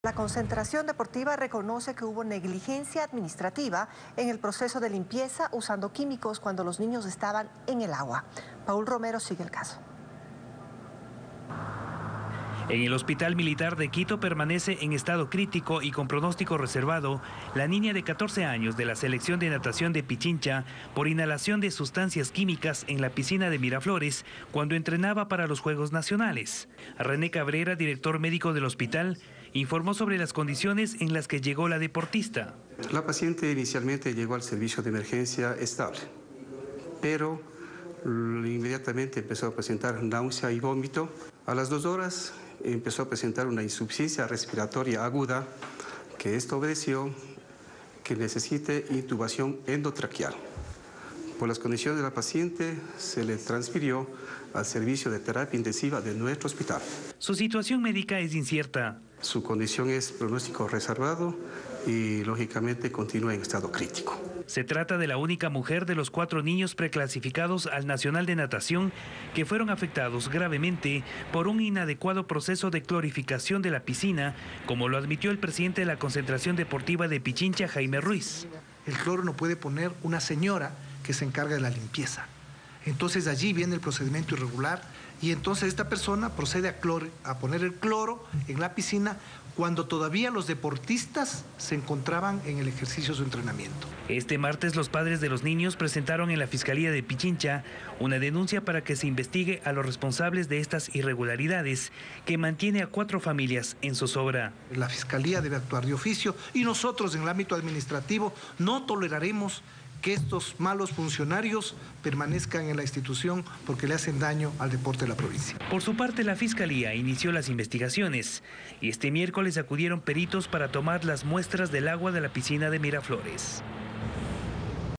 La concentración deportiva reconoce que hubo negligencia administrativa en el proceso de limpieza usando químicos cuando los niños estaban en el agua. Paul Romero sigue el caso. En el Hospital Militar de Quito permanece en estado crítico y con pronóstico reservado la niña de 14 años de la selección de natación de Pichincha por inhalación de sustancias químicas en la piscina de Miraflores cuando entrenaba para los Juegos Nacionales. René Cabrera, director médico del hospital, informó sobre las condiciones en las que llegó la deportista. La paciente inicialmente llegó al servicio de emergencia estable, pero inmediatamente empezó a presentar náusea y vómito. A las 2 horas empezó a presentar una insuficiencia respiratoria aguda, que esto obedeció que necesite intubación endotraqueal. Por las condiciones de la paciente, se le transfirió al servicio de terapia intensiva de nuestro hospital. Su situación médica es incierta. Su condición es pronóstico reservado y, lógicamente, continúa en estado crítico. Se trata de la única mujer de los 4 niños preclasificados al Nacional de Natación que fueron afectados gravemente por un inadecuado proceso de clorificación de la piscina, como lo admitió el presidente de la Concentración Deportiva de Pichincha, Jaime Ruiz. El cloro no puede poner una señora que se encarga de la limpieza. Entonces allí viene el procedimiento irregular y entonces esta persona procede a poner el cloro en la piscina cuando todavía los deportistas se encontraban en el ejercicio de su entrenamiento. Este martes los padres de los niños presentaron en la Fiscalía de Pichincha una denuncia para que se investigue a los responsables de estas irregularidades que mantiene a 4 familias en zozobra. La Fiscalía debe actuar de oficio y nosotros en el ámbito administrativo no toleraremos que estos malos funcionarios permanezcan en la institución porque le hacen daño al deporte de la provincia. Por su parte, la Fiscalía inició las investigaciones y este miércoles acudieron peritos para tomar las muestras del agua de la piscina de Miraflores.